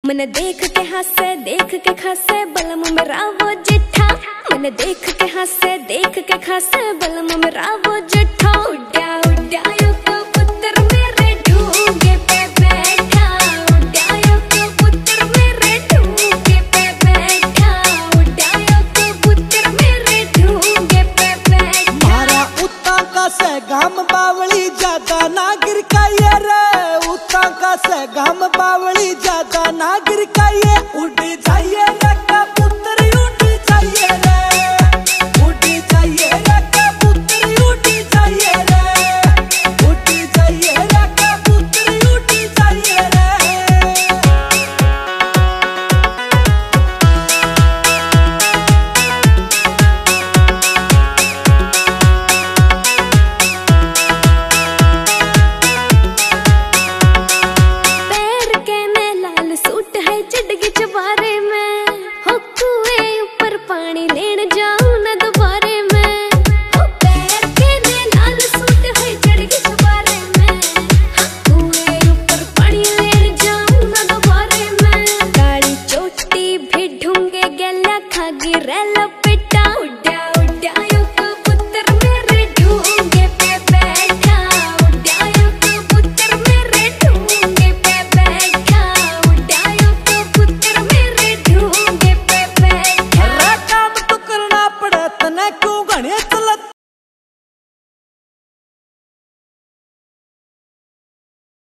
मैंने देख के खासे बलम मेरा वो जिठा। मैंने देख के खासे बलम मेरा वो जिठा। उड्या उड्या यो कबूतर मेरे ढूंगे पे बैठा। उड्या यो कबूतर मेरे ढूंगे पे बैठा। उड्या यो कबूतर मेरे ढूंगे पे बैठा। मारा उता का से गाम बावली ज्यादा नागिर का ये रे। उता का से गाम बावली ज्यादा नागिर का ये उड़ जाइए।